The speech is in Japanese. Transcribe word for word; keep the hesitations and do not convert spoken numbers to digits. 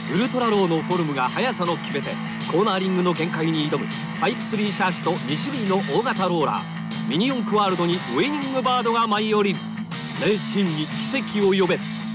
ウルトラローのフォルムが速さの決め手、コーナーリングの限界に挑むタイプスリーシャーシとに種類の大型ローラー。ミニ四駆ワールドにウェイニングバードが舞い降りる。名シーンに奇跡を呼べ。